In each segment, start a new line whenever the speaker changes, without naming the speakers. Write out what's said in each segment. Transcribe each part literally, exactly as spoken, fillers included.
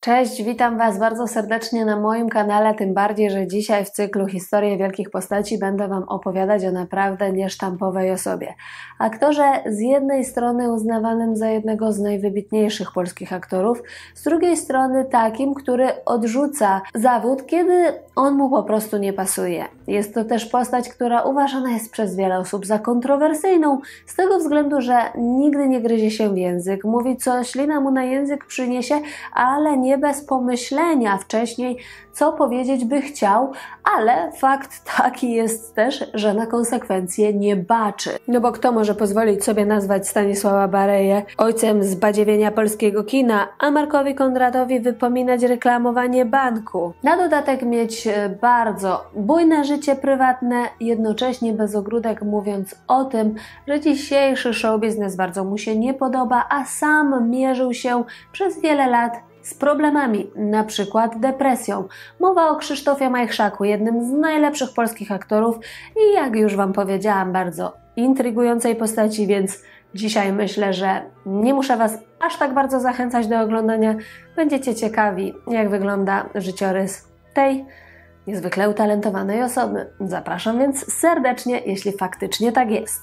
Cześć, witam Was bardzo serdecznie na moim kanale, tym bardziej, że dzisiaj w cyklu Historie Wielkich Postaci będę Wam opowiadać o naprawdę niesztampowej osobie. Aktorze z jednej strony uznawanym za jednego z najwybitniejszych polskich aktorów, z drugiej strony takim, który odrzuca zawód, kiedy on mu po prostu nie pasuje. Jest to też postać, która uważana jest przez wiele osób za kontrowersyjną, z tego względu, że nigdy nie gryzie się w język, mówi co ślina mu na język przyniesie, ale nie bez pomyślenia wcześniej, co powiedzieć by chciał, ale fakt taki jest też, że na konsekwencje nie baczy. No bo kto może pozwolić sobie nazwać Stanisława Bareję ojcem zbadziewienia polskiego kina, a Markowi Konradowi wypominać reklamowanie banku? Na dodatek mieć bardzo bujne życie prywatne, jednocześnie bez ogródek, mówiąc o tym, że dzisiejszy show biznes bardzo mu się nie podoba, a sam mierzył się przez wiele lat z problemami, na przykład depresją. Mowa o Krzysztofie Majchrzaku, jednym z najlepszych polskich aktorów i jak już Wam powiedziałam, bardzo intrygującej postaci, więc dzisiaj myślę, że nie muszę Was aż tak bardzo zachęcać do oglądania. Będziecie ciekawi, jak wygląda życiorys tej niezwykle utalentowanej osoby. Zapraszam więc serdecznie, jeśli faktycznie tak jest.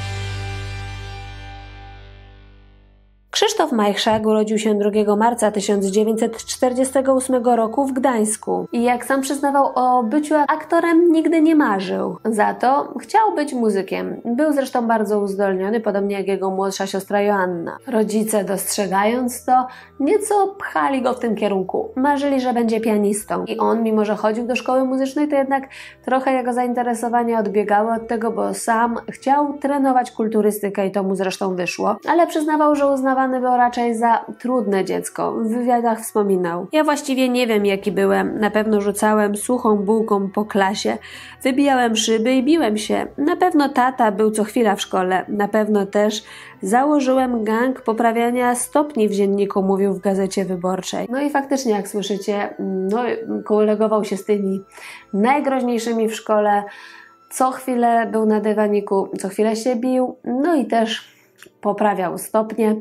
Krzysztof Majchrzak urodził się drugiego marca tysiąc dziewięćset czterdziestego ósmego roku w Gdańsku i jak sam przyznawał, o byciu aktorem nigdy nie marzył. Za to chciał być muzykiem. Był zresztą bardzo uzdolniony, podobnie jak jego młodsza siostra Joanna. Rodzice, dostrzegając to, nieco pchali go w tym kierunku. Marzyli, że będzie pianistą. I on, mimo że chodził do szkoły muzycznej, to jednak trochę jego zainteresowania odbiegały od tego, bo sam chciał trenować kulturystykę i to mu zresztą wyszło. Ale przyznawał, że uznawał był raczej za trudne dziecko. W wywiadach wspominał: ja właściwie nie wiem, jaki byłem. Na pewno rzucałem suchą bułką po klasie. Wybijałem szyby i biłem się. Na pewno tata był co chwila w szkole. Na pewno też założyłem gang poprawiania stopni w dzienniku, mówił w Gazecie Wyborczej. No i faktycznie, jak słyszycie, no, kolegował się z tymi najgroźniejszymi w szkole. Co chwilę był na dywaniku, co chwilę się bił. No i też poprawiał stopnie,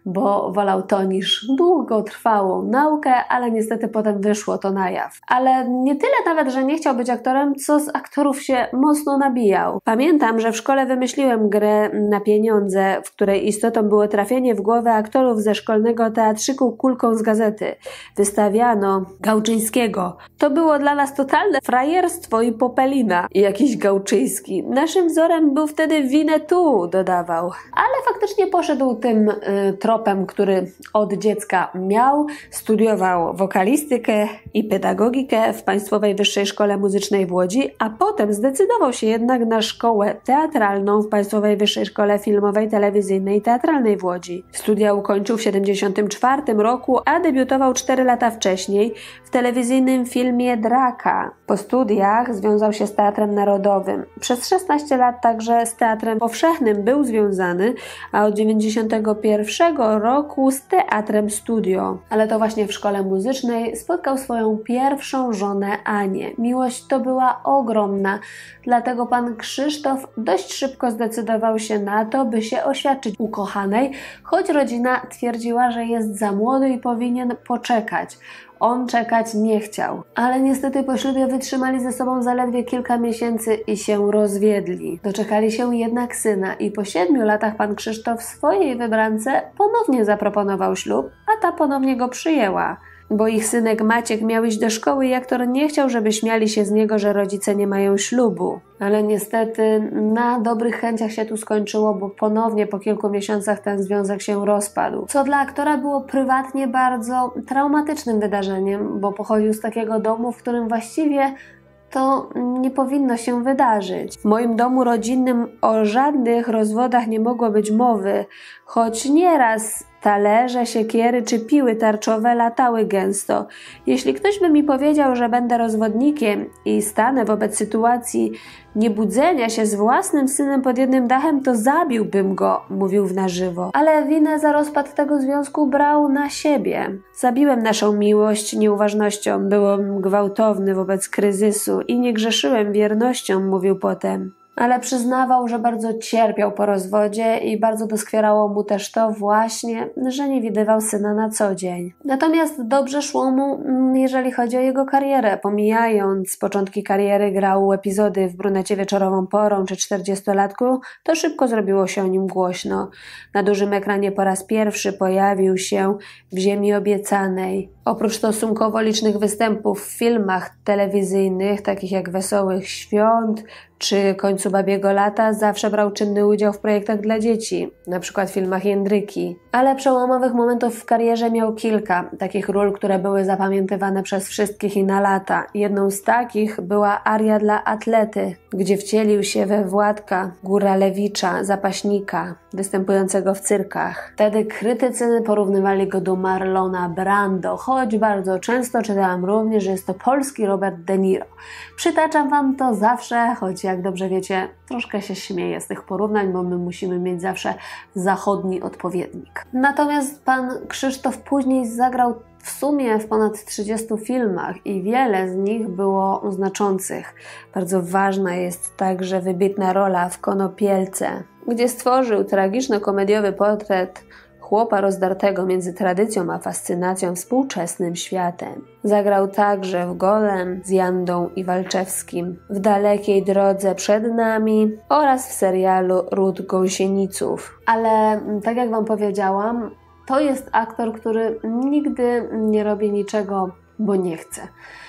bo wolał to niż długotrwałą naukę, ale niestety potem wyszło to na jaw. Ale nie tyle nawet, że nie chciał być aktorem, co z aktorów się mocno nabijał. Pamiętam, że w szkole wymyśliłem grę na pieniądze, w której istotą było trafienie w głowę aktorów ze szkolnego teatrzyku kulką z gazety. Wystawiano Gałczyńskiego. To było dla nas totalne frajerstwo i popelina. I jakiś Gałczyński. Naszym wzorem był wtedy Winnetou, dodawał. Ale faktycznie poszedł tym y, tropem, który od dziecka miał. Studiował wokalistykę i pedagogikę w Państwowej Wyższej Szkole Muzycznej w Łodzi, a potem zdecydował się jednak na szkołę teatralną w Państwowej Wyższej Szkole Filmowej, Telewizyjnej i Teatralnej w Łodzi. Studia ukończył w siedemdziesiątym czwartym roku, a debiutował cztery lata wcześniej w telewizyjnym filmie Draka. Po studiach związał się z Teatrem Narodowym. Przez szesnaście lat także z Teatrem Powszechnym był związany, a od dziewięćdziesiątego pierwszego roku z Teatrem Studio. Ale to właśnie w szkole muzycznej spotkał swoją pierwszą żonę Anię. Miłość to była ogromna, dlatego pan Krzysztof dość szybko zdecydował się na to, by się oświadczyć ukochanej, choć rodzina twierdziła, że jest za młody i powinien poczekać. On czekać nie chciał, ale niestety po ślubie wytrzymali ze sobą zaledwie kilka miesięcy i się rozwiedli. Doczekali się jednak syna i po siedmiu latach pan Krzysztof swojej wybrance ponownie zaproponował ślub, a ta ponownie go przyjęła. Bo ich synek Maciek miał iść do szkoły i aktor nie chciał, żeby śmiali się z niego, że rodzice nie mają ślubu. Ale niestety na dobrych chęciach się tu skończyło, bo ponownie po kilku miesiącach ten związek się rozpadł. Co dla aktora było prywatnie bardzo traumatycznym wydarzeniem, bo pochodził z takiego domu, w którym właściwie to nie powinno się wydarzyć. W moim domu rodzinnym o żadnych rozwodach nie mogło być mowy, choć nieraz talerze, siekiery czy piły tarczowe latały gęsto. Jeśli ktoś by mi powiedział, że będę rozwodnikiem i stanę wobec sytuacji niebudzenia się z własnym synem pod jednym dachem, to zabiłbym go, mówił w na żywo. Ale winę za rozpad tego związku brał na siebie. Zabiłem naszą miłość nieuważnością, byłem gwałtowny wobec kryzysu i nie grzeszyłem wiernością, mówił potem. ale przyznawał, że bardzo cierpiał po rozwodzie i bardzo doskwierało mu też to właśnie, że nie widywał syna na co dzień. Natomiast dobrze szło mu, jeżeli chodzi o jego karierę. Pomijając początki kariery, grał epizody w Brunecie wieczorową porą czy czterdziestolatku, to szybko zrobiło się o nim głośno. Na dużym ekranie po raz pierwszy pojawił się w Ziemi Obiecanej. Oprócz stosunkowo licznych występów w filmach telewizyjnych, takich jak Wesołych Świąt czy Końcu babiego lata, zawsze brał czynny udział w projektach dla dzieci, na przykład w filmach Jędryki. Ale przełomowych momentów w karierze miał kilka, takich ról, które były zapamiętywane przez wszystkich i na lata. Jedną z takich była aria dla Atlety, gdzie wcielił się we Władka Góralewicza, zapaśnika, występującego w cyrkach. Wtedy krytycy porównywali go do Marlona Brando, choć bardzo często czytałam również, że jest to polski Robert De Niro. Przytaczam wam to zawsze, choć jak dobrze wiecie, troszkę się śmieję z tych porównań, bo my musimy mieć zawsze zachodni odpowiednik. Natomiast pan Krzysztof później zagrał w sumie w ponad trzydziestu filmach i wiele z nich było znaczących. Bardzo ważna jest także wybitna rola w Konopielce, gdzie stworzył tragiczno-komediowy portret chłopa rozdartego między tradycją a fascynacją współczesnym światem. Zagrał także w Golem z Jandą Iwalczewskim, w Dalekiej drodze przed nami oraz w serialu Ród Gąsieniców. Ale tak jak wam powiedziałam, to jest aktor, który nigdy nie robi niczego, bo nie chce.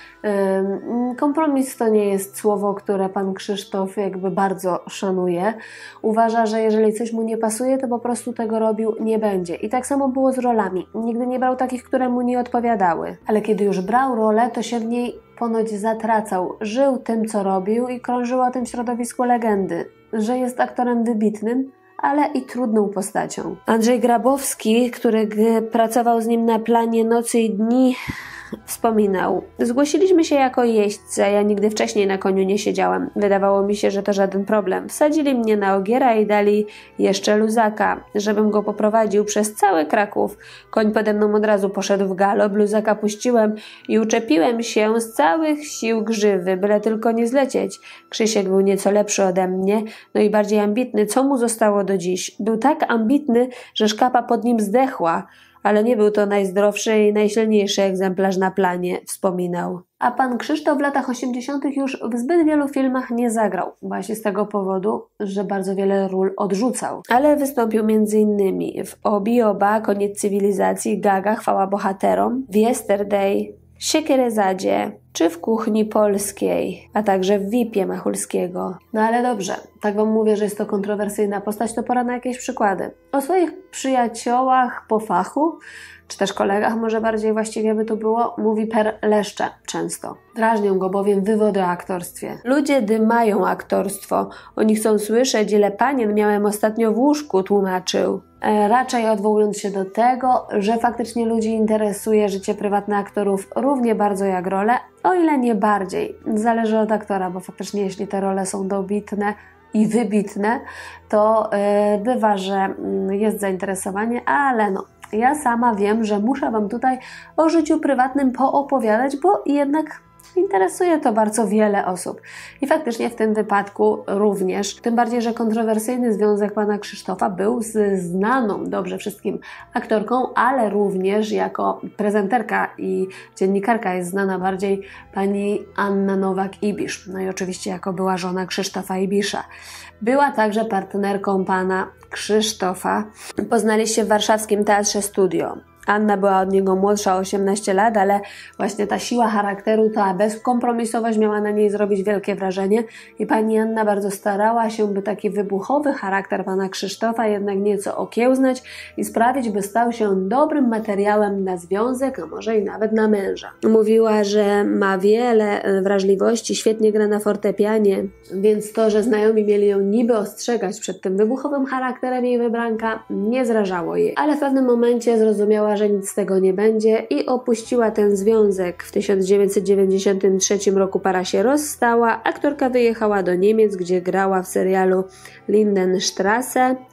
Kompromis to nie jest słowo, które pan Krzysztof jakby bardzo szanuje. Uważa, że jeżeli coś mu nie pasuje, to po prostu tego robił nie będzie. I tak samo było z rolami. Nigdy nie brał takich, które mu nie odpowiadały. Ale kiedy już brał rolę, to się w niej ponoć zatracał. Żył tym, co robił i krążyło o tym środowisku legendy, że jest aktorem wybitnym, ale i trudną postacią. Andrzej Grabowski, który pracował z nim na planie Nocy i dni, wspominał: zgłosiliśmy się jako jeźdźcy, ja nigdy wcześniej na koniu nie siedziałem. Wydawało mi się, że to żaden problem. Wsadzili mnie na ogiera i dali jeszcze luzaka, żebym go poprowadził przez cały Kraków. Koń pode mną od razu poszedł w galop, luzaka puściłem i uczepiłem się z całych sił grzywy, byle tylko nie zlecieć. Krzysiek był nieco lepszy ode mnie, no i bardziej ambitny, co mu zostało do dziś. Był tak ambitny, że szkapa pod nim zdechła. Ale nie był to najzdrowszy i najsilniejszy egzemplarz na planie, wspominał. A pan Krzysztof w latach osiemdziesiątych już w zbyt wielu filmach nie zagrał, właśnie z tego powodu, że bardzo wiele ról odrzucał. Ale wystąpił między innymi w Obi Oba, Koniec cywilizacji, Gaga, Chwała bohaterom, w Yesterday, Siekierezadzie czy w Kuchni Polskiej, a także w V I P-ie Machulskiego. No ale dobrze, tak wam mówię, że jest to kontrowersyjna postać, to pora na jakieś przykłady. O swoich przyjaciołach po fachu, czy też kolegach może bardziej właściwie by to było, mówi per leszcze często. Drażnią go bowiem wywody o aktorstwie. Ludzie dymają aktorstwo, oni chcą słyszeć, ile panien miałem ostatnio w łóżku, tłumaczył. E, raczej odwołując się do tego, że faktycznie ludzi interesuje życie prywatne aktorów równie bardzo jak role, o ile nie bardziej. Zależy od aktora, bo faktycznie jeśli te role są dobitne i wybitne, to e, bywa, że jest zainteresowanie, ale no, ja sama wiem, że muszę wam tutaj o życiu prywatnym poopowiadać, bo jednak interesuje to bardzo wiele osób. I faktycznie w tym wypadku również, tym bardziej, że kontrowersyjny związek pana Krzysztofa był z znaną dobrze wszystkim aktorką, ale również jako prezenterka i dziennikarka jest znana bardziej pani Anna Nowak-Ibisz. No i oczywiście jako była żona Krzysztofa Ibisza. Była także partnerką pana Krzysztofa. Poznali się w warszawskim Teatrze Studio. Anna była od niego młodsza o osiemnaście lat, ale właśnie ta siła charakteru, ta bezkompromisowość miała na niej zrobić wielkie wrażenie i pani Anna bardzo starała się, by taki wybuchowy charakter pana Krzysztofa jednak nieco okiełznać i sprawić, by stał się dobrym materiałem na związek, a może i nawet na męża. Mówiła, że ma wiele wrażliwości, świetnie gra na fortepianie, więc to, że znajomi mieli ją niby ostrzegać przed tym wybuchowym charakterem jej wybranka, nie zrażało jej. Ale w pewnym momencie zrozumiała, że nic z tego nie będzie i opuściła ten związek. W tysiąc dziewięćset dziewięćdziesiątym trzecim roku para się rozstała, aktorka wyjechała do Niemiec, gdzie grała w serialu Lindenstrasse,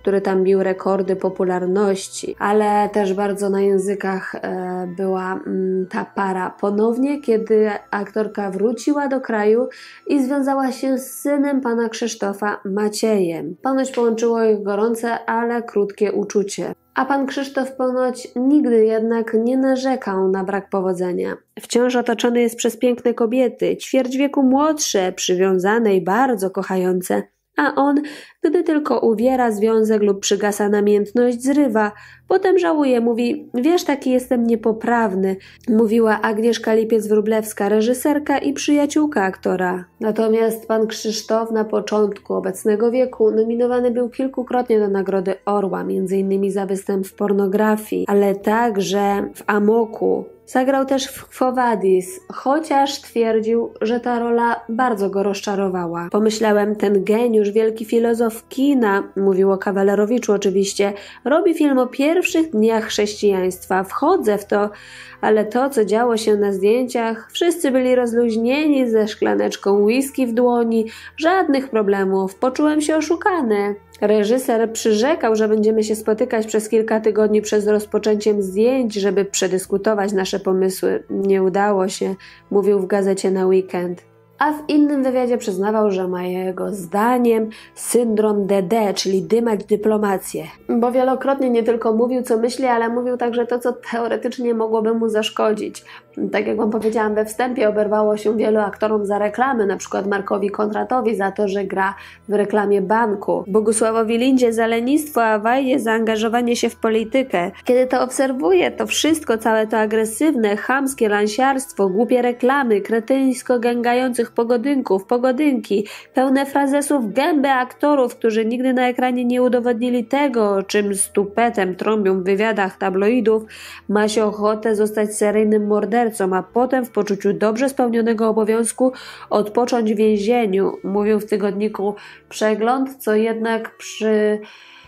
który tam bił rekordy popularności, ale też bardzo na językach e, była mm, ta para ponownie, kiedy aktorka wróciła do kraju i związała się z synem pana Krzysztofa, Maciejem. Ponoć połączyło ich gorące, ale krótkie uczucie. A pan Krzysztof ponoć nigdy jednak nie narzekał na brak powodzenia. Wciąż otoczony jest przez piękne kobiety, ćwierć wieku młodsze, przywiązane i bardzo kochające. A on, gdy tylko uwiera związek lub przygasa namiętność, zrywa. Potem żałuje, mówi: wiesz, taki jestem niepoprawny, mówiła Agnieszka Lipiec-Wróblewska, reżyserka i przyjaciółka aktora. Natomiast pan Krzysztof na początku obecnego wieku nominowany był kilkukrotnie do Nagrody Orła, między innymi za występ w Pornografii, ale także w Amoku. Zagrał też w Quo Vadis, chociaż twierdził, że ta rola bardzo go rozczarowała. Pomyślałem, ten geniusz, wielki filozof kina, mówił o Kawalerowiczu oczywiście, robi film o pierwszych dniach chrześcijaństwa. Wchodzę w to, ale to, co działo się na zdjęciach, wszyscy byli rozluźnieni ze szklaneczką whisky w dłoni, żadnych problemów, poczułem się oszukany. Reżyser przyrzekał, że będziemy się spotykać przez kilka tygodni przed rozpoczęciem zdjęć, żeby przedyskutować nasze pomysły. Nie udało się, mówił w gazecie na Weekend. A w innym wywiadzie przyznawał, że ma jego zdaniem syndrom D D, czyli dymać dyplomację. Bo wielokrotnie nie tylko mówił, co myśli, ale mówił także to, co teoretycznie mogłoby mu zaszkodzić. Tak jak wam powiedziałam we wstępie, oberwało się wielu aktorom za reklamy, na przykład Markowi Kontratowi za to, że gra w reklamie banku, Bogusławowi Lindzie za lenistwo, a Wajdzie za angażowanie się w politykę. Kiedy to obserwuję, to wszystko, całe to agresywne, chamskie lansiarstwo, głupie reklamy, kretyńsko gęgających pogodynków, pogodynki, pełne frazesów, gęby aktorów, którzy nigdy na ekranie nie udowodnili tego, czym z tupetem trąbią w wywiadach tabloidów, ma się ochotę zostać seryjnym mordercą, a potem w poczuciu dobrze spełnionego obowiązku odpocząć w więzieniu, mówił w tygodniku Przegląd, co jednak przy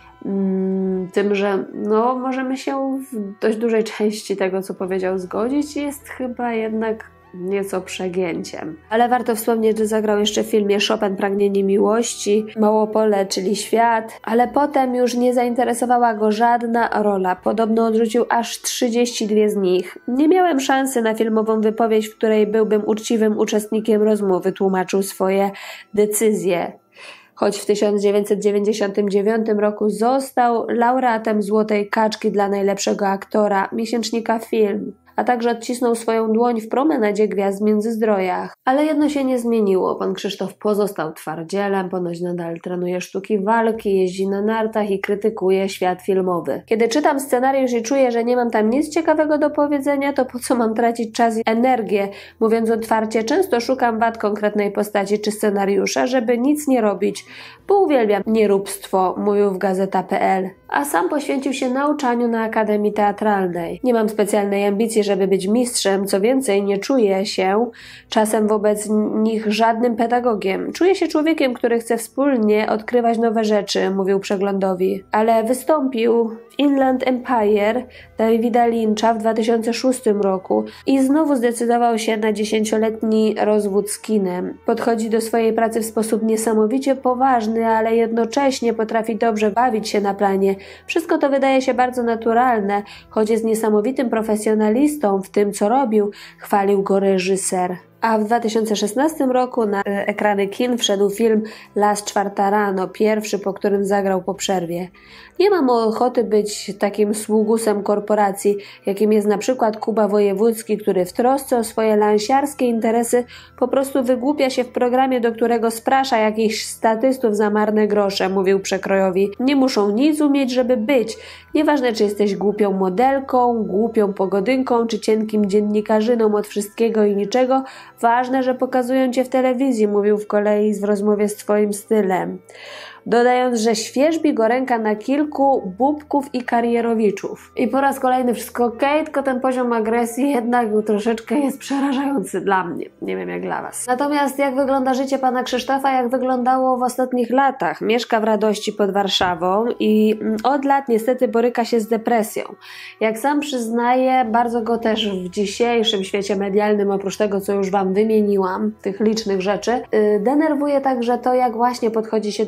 mm, tym, że no, możemy się w dość dużej części tego, co powiedział, zgodzić, jest chyba jednak nieco przegięciem. Ale warto wspomnieć, że zagrał jeszcze w filmie Chopin Pragnienie Miłości, Małopole, czyli Świat, ale potem już nie zainteresowała go żadna rola. Podobno odrzucił aż trzydzieści dwie z nich. Nie miałem szansy na filmową wypowiedź, w której byłbym uczciwym uczestnikiem rozmowy, tłumaczył swoje decyzje. Choć w tysiąc dziewięćset dziewięćdziesiątym dziewiątym roku został laureatem Złotej Kaczki dla najlepszego aktora miesięcznika Film, a także odcisnął swoją dłoń w promenadzie Gwiazd Międzyzdrojach. Ale jedno się nie zmieniło. Pan Krzysztof pozostał twardzielem, ponoć nadal trenuje sztuki walki, jeździ na nartach i krytykuje świat filmowy. Kiedy czytam scenariusz i czuję, że nie mam tam nic ciekawego do powiedzenia, to po co mam tracić czas i energię? Mówiąc otwarcie, często szukam wad konkretnej postaci czy scenariusza, żeby nic nie robić, bo uwielbiam nieróbstwo, mówił w gazeta kropka pe el. A sam poświęcił się nauczaniu na Akademii Teatralnej. Nie mam specjalnej ambicji, żeby być mistrzem, co więcej, nie czuję się czasem wobec nich żadnym pedagogiem. Czuję się człowiekiem, który chce wspólnie odkrywać nowe rzeczy, mówił Przeglądowi. Ale wystąpił w Inland Empire Davida Lyncha w dwa tysiące szóstym roku i znowu zdecydował się na dziesięcioletni rozwód z kinem. Podchodzi do swojej pracy w sposób niesamowicie poważny, ale jednocześnie potrafi dobrze bawić się na planie. Wszystko to wydaje się bardzo naturalne, choć jest niesamowitym profesjonalistą w tym, co robił, chwalił go reżyser. A w dwa tysiące szesnastym roku na ekrany kin wszedł film Las czwarta rano, pierwszy, po którym zagrał po przerwie. Nie mam ochoty być takim sługusem korporacji, jakim jest na przykład Kuba Wojewódzki, który w trosce o swoje lansiarskie interesy po prostu wygłupia się w programie, do którego sprasza jakichś statystów za marne grosze, mówił Przekrojowi. Nie muszą nic umieć, żeby być. Nieważne, czy jesteś głupią modelką, głupią pogodynką, czy cienkim dziennikarzyną od wszystkiego i niczego, ważne, że pokazują cię w telewizji, mówił w kolei w rozmowie z twoim stylem. Dodając, że świerzbi go ręka na kilku bubków i karierowiczów. I po raz kolejny wszystko okej, tylko ten poziom agresji jednak troszeczkę jest przerażający dla mnie. Nie wiem jak dla was. Natomiast jak wygląda życie pana Krzysztofa, jak wyglądało w ostatnich latach? Mieszka w Radości pod Warszawą i od lat niestety boryka się z depresją. Jak sam przyznaje, bardzo go też w dzisiejszym świecie medialnym, oprócz tego co już wam wymieniłam, tych licznych rzeczy, yy, denerwuje także to, jak właśnie podchodzi się do tematu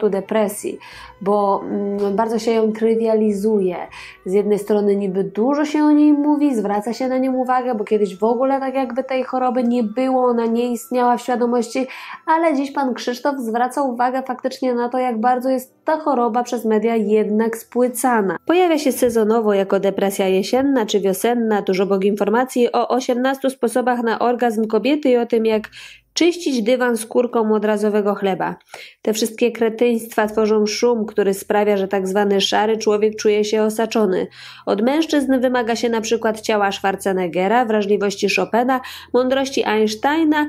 powodu depresji, bo mm, bardzo się ją trywializuje. Z jednej strony niby dużo się o niej mówi, zwraca się na nią uwagę, bo kiedyś w ogóle tak jakby tej choroby nie było, ona nie istniała w świadomości, ale dziś pan Krzysztof zwraca uwagę faktycznie na to, jak bardzo jest ta choroba przez media jednak spłycana. Pojawia się sezonowo jako depresja jesienna czy wiosenna, tuż obok informacji o osiemnastu sposobach na orgazm kobiety i o tym, jak czyścić dywan skórką odrazowego chleba. Te wszystkie kretyństwa tworzą szum, który sprawia, że tak zwany szary człowiek czuje się osaczony. Od mężczyzn wymaga się na przykład ciała Schwarzeneggera, wrażliwości Chopina, mądrości Einsteina,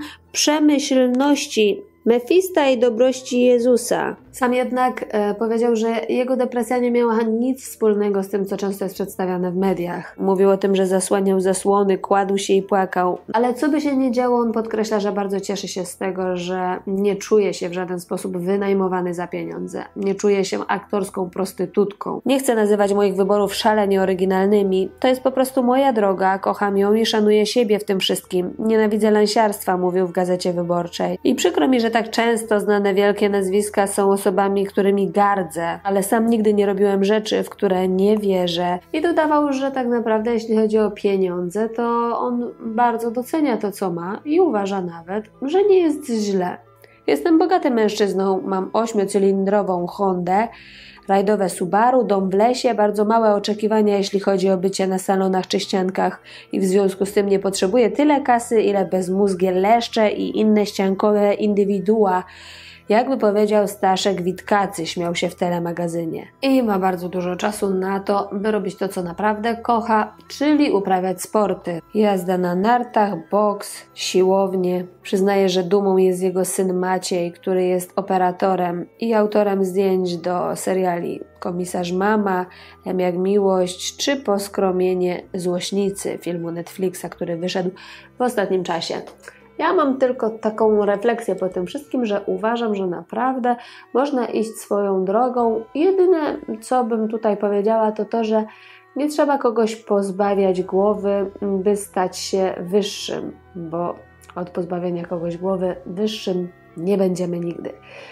przemyślności Mefista i dobrości Jezusa. Sam jednak e, powiedział, że jego depresja nie miała nic wspólnego z tym, co często jest przedstawiane w mediach. Mówił o tym, że zasłaniał zasłony, kładł się i płakał. Ale co by się nie działo, on podkreśla, że bardzo cieszy się z tego, że nie czuje się w żaden sposób wynajmowany za pieniądze. Nie czuje się aktorską prostytutką. Nie chcę nazywać moich wyborów szalenie oryginalnymi. To jest po prostu moja droga, kocham ją i szanuję siebie w tym wszystkim. Nienawidzę lansiarstwa, mówił w Gazecie Wyborczej. I przykro mi, że tak często znane wielkie nazwiska są osobami, którymi gardzę, ale sam nigdy nie robiłem rzeczy, w które nie wierzę. I dodawał, że tak naprawdę jeśli chodzi o pieniądze, to on bardzo docenia to, co ma i uważa nawet, że nie jest źle. Jestem bogatym mężczyzną, mam ośmiocylindrową Hondę, rajdowe Subaru, dom w lesie, bardzo małe oczekiwania, jeśli chodzi o bycie na salonach czy ściankach i w związku z tym nie potrzebuję tyle kasy, ile bezmózgie leszcze i inne ściankowe indywidua. Jakby powiedział Staszek Witkacy, śmiał się w telemagazynie. I ma bardzo dużo czasu na to, by robić to, co naprawdę kocha, czyli uprawiać sporty. Jazda na nartach, boks, siłownie. Przyznaje, że dumą jest jego syn Maciej, który jest operatorem i autorem zdjęć do seriali Komisarz Mama, M jak miłość, czy Poskromienie złośnicy, filmu Netflixa, który wyszedł w ostatnim czasie. Ja mam tylko taką refleksję po tym wszystkim, że uważam, że naprawdę można iść swoją drogą. Jedyne, co bym tutaj powiedziała, to to, że nie trzeba kogoś pozbawiać głowy, by stać się wyższym, bo od pozbawienia kogoś głowy wyższym nie będziemy nigdy.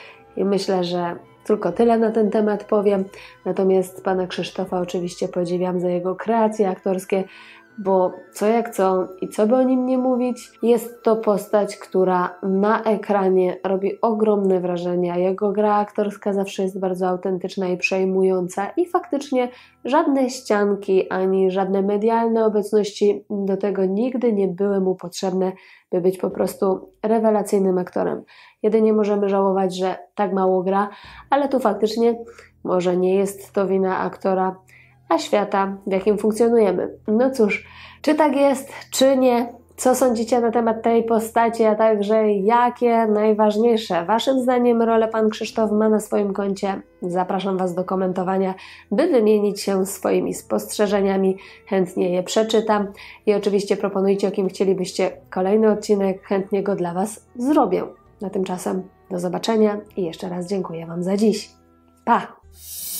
I myślę, że tylko tyle na ten temat powiem. Natomiast pana Krzysztofa oczywiście podziwiam za jego kreacje aktorskie, bo co jak co i co by o nim nie mówić, jest to postać, która na ekranie robi ogromne wrażenie, a jego gra aktorska zawsze jest bardzo autentyczna i przejmująca i faktycznie żadne ścianki ani żadne medialne obecności do tego nigdy nie były mu potrzebne, by być po prostu rewelacyjnym aktorem. Jedynie możemy żałować, że tak mało gra, ale tu faktycznie może nie jest to wina aktora, a świata, w jakim funkcjonujemy. No cóż, czy tak jest, czy nie? Co sądzicie na temat tej postaci, a także jakie najważniejsze waszym zdaniem role pan Krzysztof ma na swoim koncie? Zapraszam was do komentowania, by wymienić się swoimi spostrzeżeniami. Chętnie je przeczytam i oczywiście proponujcie, o kim chcielibyście kolejny odcinek, chętnie go dla was zrobię. Na tymczasem do zobaczenia i jeszcze raz dziękuję wam za dziś. Pa!